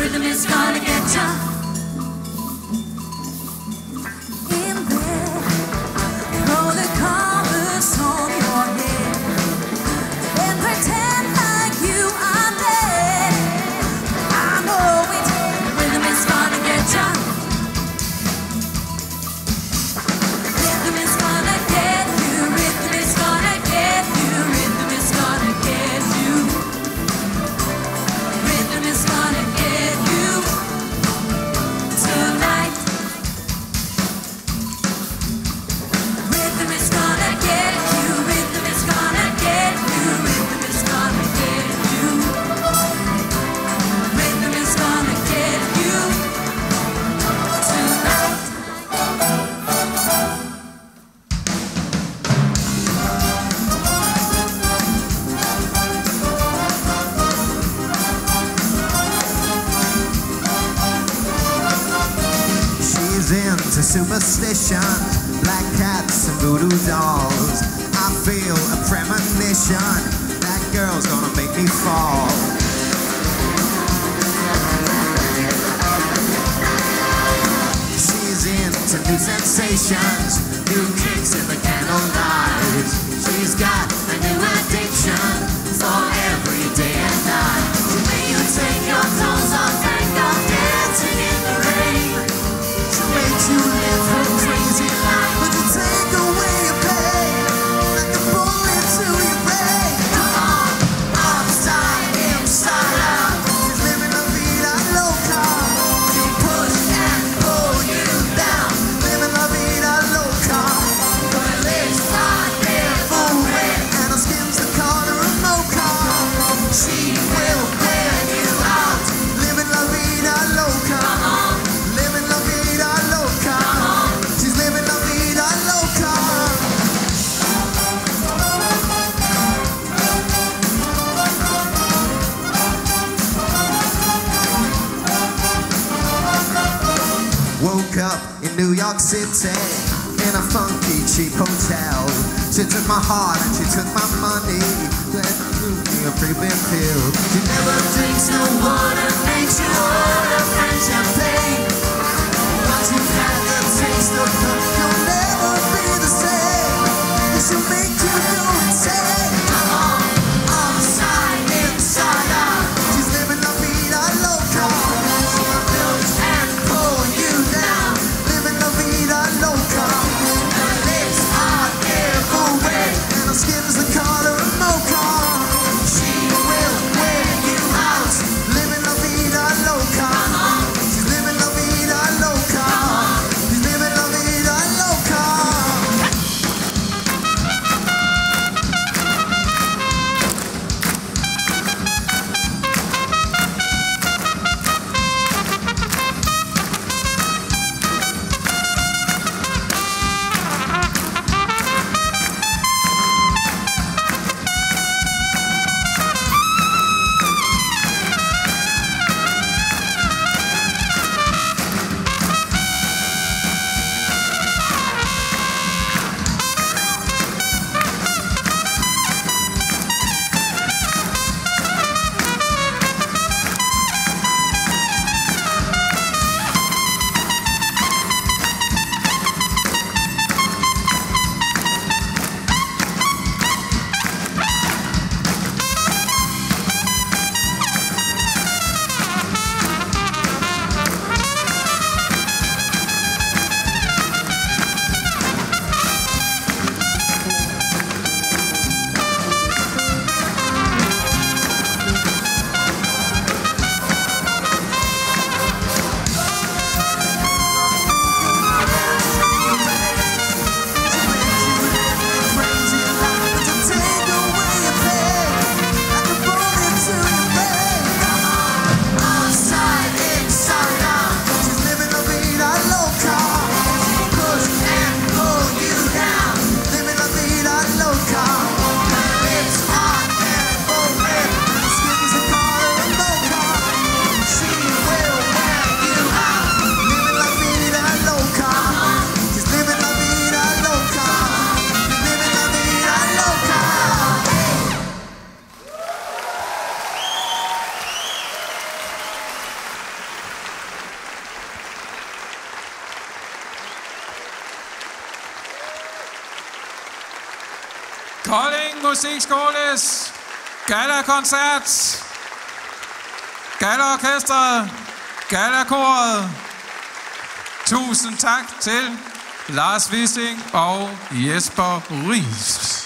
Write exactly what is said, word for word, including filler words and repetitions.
Rhythm is gonna get ya. In bed, throw the covers on your head and pretend like you are dead. I know it. Rhythm is gonna get ya. Rhythm is gonna get you. Rhythm is gonna get you. Rhythm is gonna get you. Rhythm is gonna get you tonight. Rhythm is gonna get you. Rhythm is gonna get you. Rhythm is gonna get you. Rhythm is gonna get you tonight. She's into superstition, black cats and voodoo dolls. I feel a premonition, that girl's gonna make me fall. She's into new sensations, new kicks in the candlelight. She's got a new addiction for every day and night. She make you take your clothes off and go dancing in the rain. She makes you live her crazy life, but you take away your pain like a bullet to your brain. Come on, upside, inside out. She's living la vida loca. She push and pull you down, living la vida loca. Her legs are barefoot wet and her skin's the color of mocha. She will wear you out, living la vida loca. Living la vida loca. She's living la vida loca. Woke up in New York City in a funky cheap hotel. She took my heart and she took my money, then threw me a pretty big pill. She never drinks no water, makes you order French champagne. Once you've had the taste of her, you'll never be the same. She'll make you go insane. Come on, upside, inside out. She's living la vida loca. She'll build and pull you down, living la vida loca. Her lips are barefoot wet and her skin's the color of mocha. She will wear you out, living la vida Kolding Musikskoles Gala-koncert. Gala-orkestret. Gala-koret. Tusind tak til Lars Wissing og Jesper Riis.